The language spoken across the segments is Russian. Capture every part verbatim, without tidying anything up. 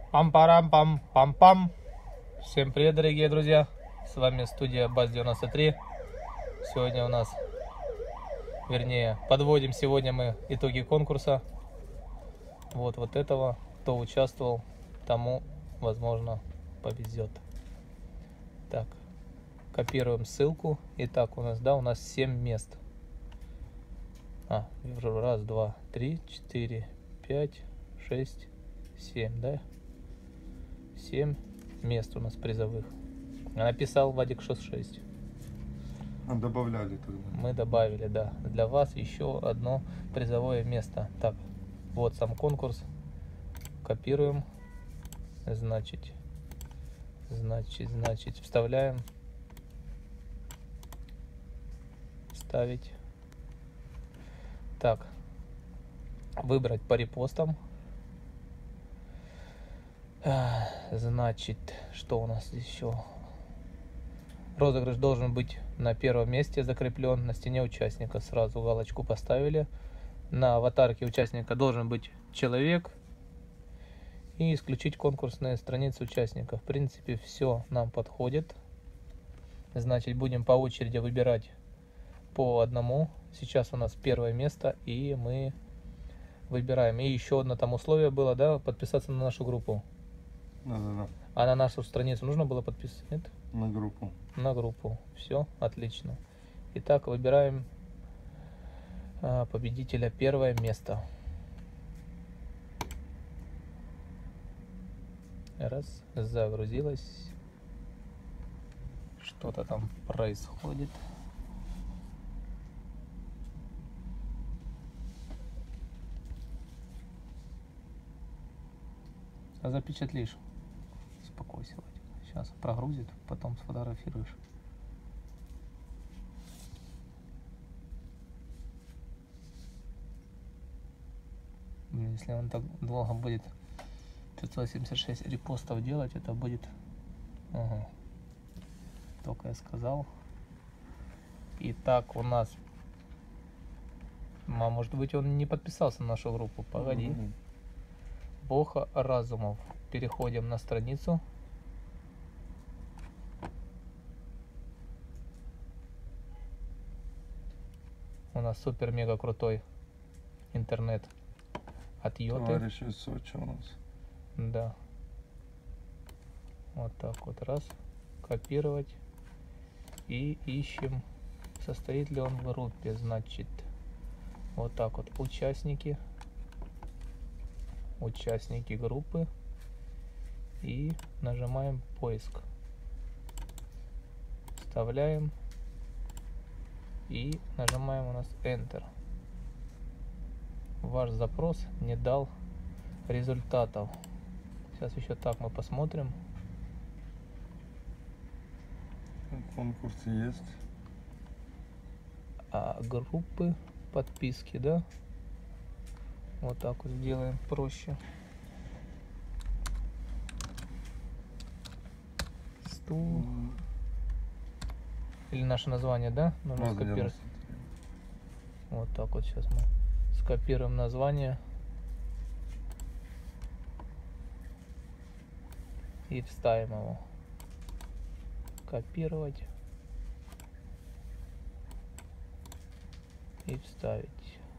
Пам-парам-пам-пам-пам. Всем привет, дорогие друзья. С вами студия Баз девяносто три. Сегодня у нас, вернее, подводим сегодня мы итоги конкурса. Вот, вот этого. Кто участвовал, тому, возможно, повезет. Так, копируем ссылку. Итак, у нас, да, у нас семь мест. А, раз, два, три, четыре, пять, шесть, семь, да? семь мест у нас призовых. Написал Вадик шесть шесть. А добавляли тогда. Мы добавили, да. Для вас еще одно призовое место. Так, вот сам конкурс. Копируем. Значит, значит, значит, вставляем. Ставить. Так, выбрать по репостам. Значит, что у нас здесь еще? Розыгрыш должен быть на первом месте закреплен. На стене участника сразу галочку поставили. На аватарке участника должен быть человек. И исключить конкурсные страницы участника. В принципе, все нам подходит. Значит, будем по очереди выбирать по одному. Сейчас у нас первое место, и мы выбираем. И еще одно там условие было, да, подписаться на нашу группу. Да, да, да. А на нашу страницу нужно было подписываться? Нет? На группу. На группу. Все, отлично. Итак, выбираем а, победителя первое место. Раз, загрузилось. Что-то там происходит. А запечатлишь. Успокойся, Вадик. Сейчас прогрузит, потом сфотографируешь. Если он так долго будет пятьсот семьдесят шесть репостов делать, это будет... Угу. Только я сказал. Итак, у нас... А может быть, он не подписался на нашу группу. Погоди. Угу. Боха Разумов. Переходим на страницу. У нас супер-мега крутой интернет от Йоты. Товарищ из Сочи у нас. Да. Вот так вот. Раз. Копировать. И ищем, состоит ли он в группе. Значит, вот так вот. Участники. Участники группы. И нажимаем поиск. Вставляем. И нажимаем у нас Enter. Ваш запрос не дал результатов. Сейчас еще так мы посмотрим. Конкурс есть. А группы, подписки, да? Вот так вот сделаем проще. Стул. Или наше название, да? Нужно скопировать. Вот так вот сейчас мы скопируем название. И вставим его. Копировать. И вставить.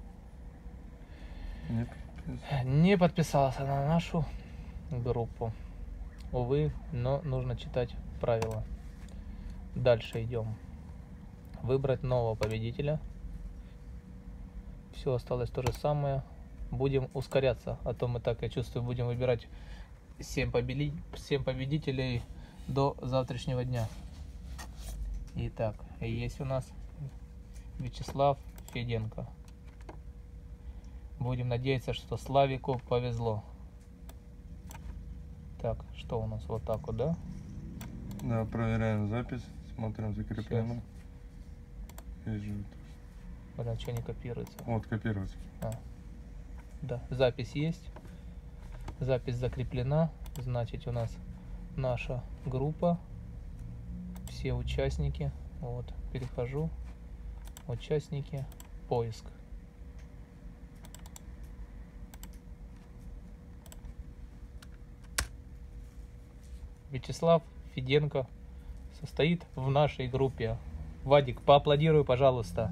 Не подписался. Не подписался на нашу группу. Увы, но нужно читать правила. Дальше идем. Выбрать нового победителя. Все осталось то же самое. Будем ускоряться. А то мы так, я чувствую, будем выбирать семь победителей до завтрашнего дня. Итак, есть у нас Вячеслав Феденко. Будем надеяться, что Славику повезло. Так, что у нас? Вот так вот, да? Да, проверяем запись. Смотрим, закреплено. Вижу. Блин, что не копируется? Вот, копировать. А, да, запись есть. Запись закреплена. Значит, у нас наша группа. Все участники. Вот, перехожу. Участники. Поиск. Вячеслав Феденко состоит в нашей группе. Вадик, поаплодируй, пожалуйста.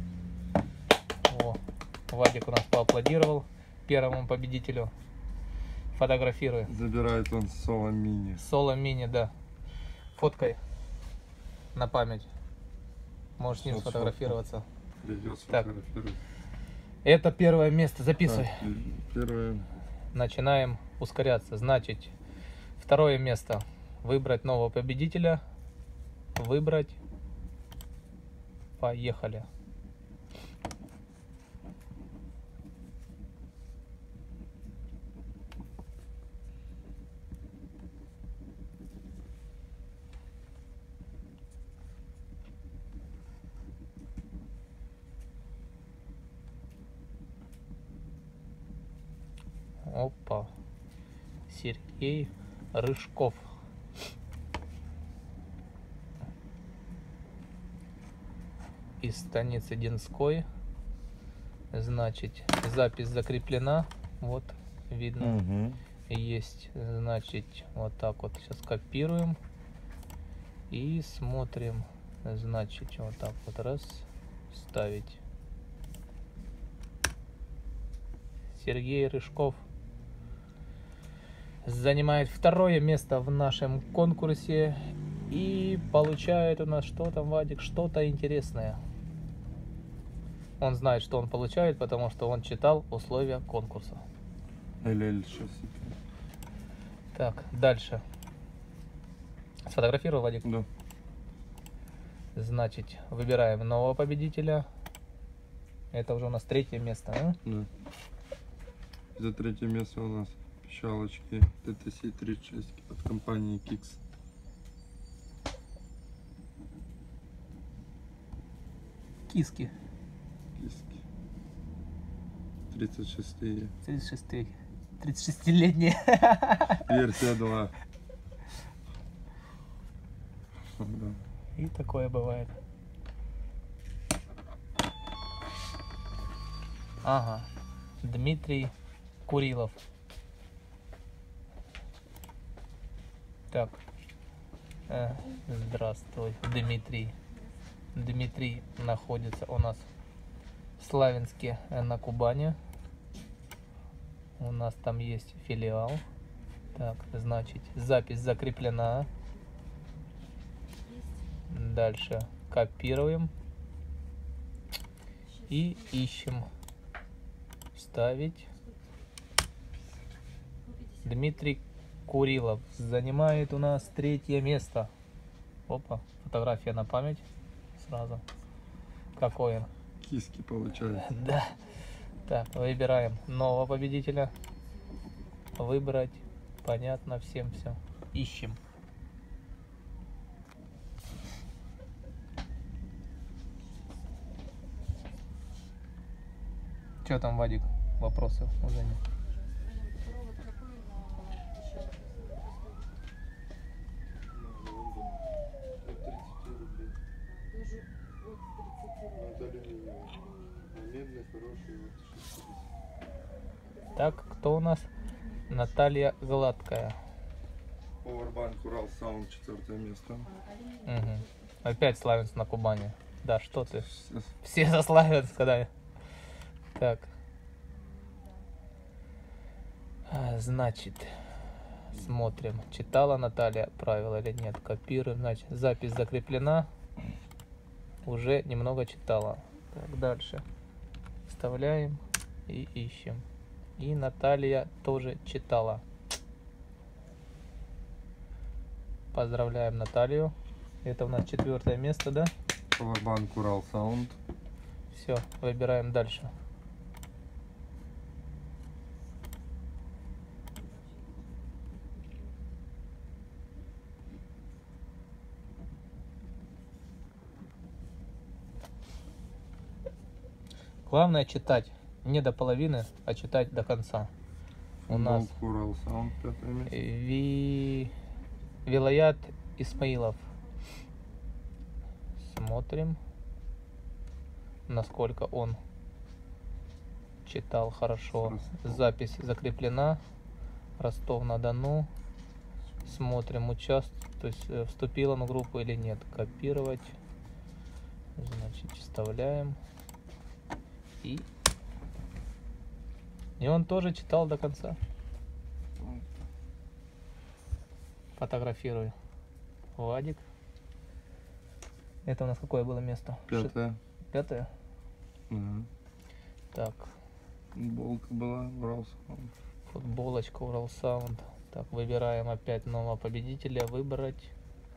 О, Вадик у нас поаплодировал первому победителю. Фотографируй. Забирает он соло мини. Соло мини, да. Фоткой на память. Можешь с ним Сейчас сфотографироваться. Придется Так. фотографировать. Это первое место. Записывай. Так, первое. Начинаем ускоряться. Значит, второе место. Выбрать нового победителя. Выбрать. Поехали. Опа. Сергей Рыжков. Из станицы Динской. Значит, запись закреплена. Вот, видно. Угу. Есть, значит, вот так вот. Сейчас копируем. И смотрим. Значит, вот так вот раз. Ставить. Сергей Рыжков занимает второе место в нашем конкурсе и получает у нас, что там, Вадик, что-то интересное. Он знает, что он получает, потому что он читал условия конкурса. эл эл сейчас. Так, дальше. Сфотографировал, Вадик? Да. Значит, выбираем нового победителя. Это уже у нас третье место, а? Да. За третье место у нас пищалочки тэ тэ си тридцать шесть от компании Kix. Киски. Киски. тридцать шестые. тридцать шесть. тридцатишестилетние. Версия два. Да. И такое бывает. Ага. Дмитрий Курилов. Так. Э, здравствуй, Дмитрий. Дмитрий находится у нас в Славянске э, на Кубани. У нас там есть филиал. Так, значит, запись закреплена. Дальше копируем и ищем. Вставить. Дмитрий Курилов занимает у нас третье место. Опа, фотография на память сразу. Какой он? Киски получается. Да. Так, выбираем нового победителя. Выбрать. Понятно всем все. Ищем. Что там, Вадик? Вопросы уже нет. Так, кто у нас? Наталья Гладкая. Powerbank Урал Sound четвертое место. Угу. Опять Славянск на Кубани. Да, что ты? Сейчас. Все за Славянск, да. Так. А, значит, смотрим, читала Наталья правила или нет. Копируем, значит, запись закреплена. Уже немного читала. Так, дальше. Вставляем и ищем. И Наталья тоже читала. Поздравляем Наталью. Это у нас четвертое место, да? Powerbank Урал Sound. Все, выбираем дальше. Главное читать не до половины, а читать до конца. У нас Болт Урал Sound пятое место. Ви... Вилаят Исмаилов. Смотрим, насколько он читал хорошо. Ростов. Запись закреплена. Ростов-на-Дону. Смотрим, участ... то есть э, вступил он в группу или нет. Копировать. Значит, вставляем. И... И он тоже читал до конца. Фотографирую. Вадик. Это у нас какое было место? Пятое. Ши- Пятое? Да. Так, Футболка была, Урал Саунд. футболочка Урал Саунд. Так, выбираем опять нового победителя. Выбрать.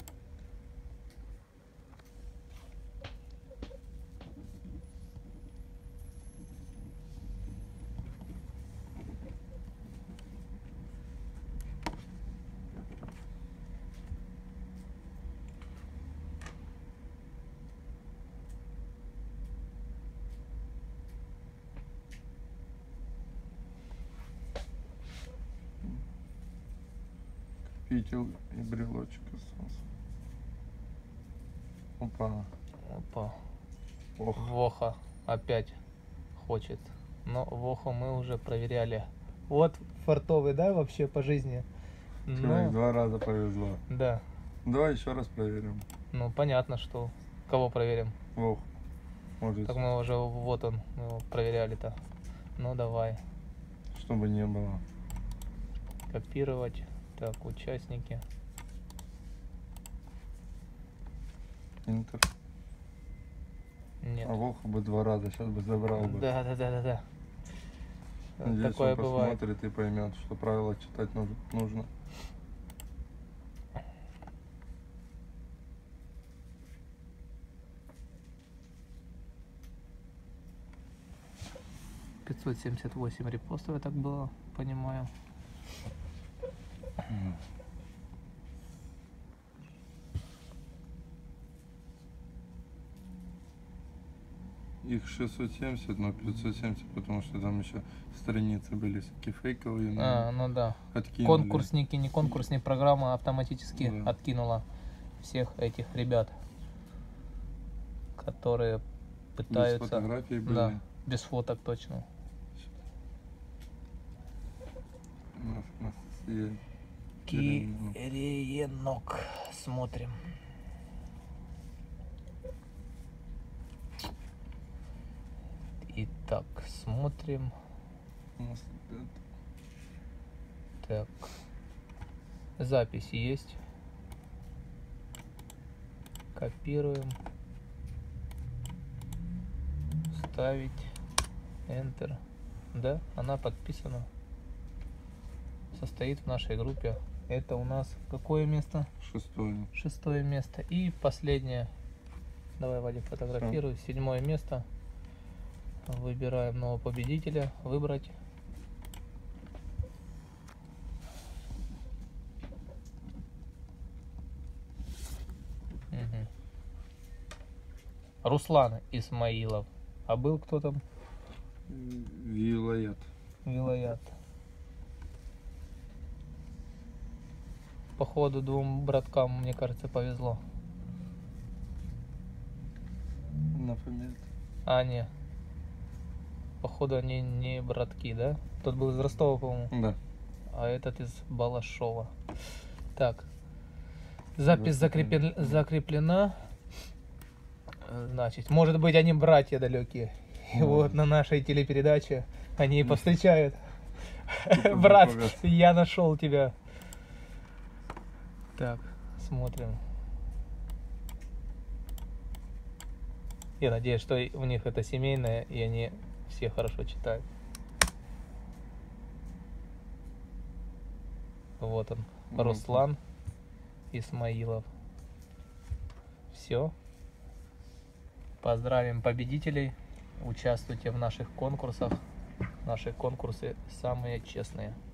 Петель и брелочек остался. Опа. Опа. Ох. Воха опять хочет. Но Воху мы уже проверяли. Вот фартовый, да, вообще по жизни? Человек Ну, два раза повезло. да. Давай еще раз проверим. Ну, понятно, что... Кого проверим? Ох. Может, Так мы уже... Вот он. Мы его проверяли-то. Ну, давай. чтобы не было. Копировать. Так, участники. Интер. Нет. А Воха бы два раза, сейчас бы забрал бы. Да, да, да, да, да. Надеюсь, Такое он бывает. посмотрит и поймет, что правила читать нуж- нужно. пятьсот семьдесят восемь репостов, я так было, понимаю. Их шестьсот семьдесят, но пятьсот семьдесят, потому что там еще страницы были всякие фейковые. но А, ну да. откинули. Конкурсники, не конкурсные, программа автоматически Да. откинула всех этих ребят, которые Без пытаются... фотографий были. Да, без фоток точно. Анастасия Кирилловна. Кириенок. Смотрим. Итак, смотрим. У нас это- Так. Запись есть. Копируем. Вставить. Enter. Да, она подписана. Состоит в нашей группе. Это у нас какое место? Шестое. Шестое место. И последнее. Давай, Вадик, фотографируй. Седьмое место. Выбираем нового победителя. Выбрать. Мгм. Руслан Исмаилов. А был кто там? Вилаят. Вилаят. Походу двум браткам, мне кажется, повезло. На фамилию. А, не. Походу они не братки, да? Тот был из Ростова, по-моему. Да. А этот из Балашова. Так. Запись закреплен- закреплена. Значит, может быть, они братья далекие. И Может. вот на нашей телепередаче они и повстречают. Типа Брат, знакомят. я нашел тебя. Так, смотрим. Я надеюсь, что у них это семейное, и они все хорошо читают. Вот он, Вот. Руслан Исмаилов. Все. Поздравим победителей. Участвуйте в наших конкурсах. Наши конкурсы самые честные.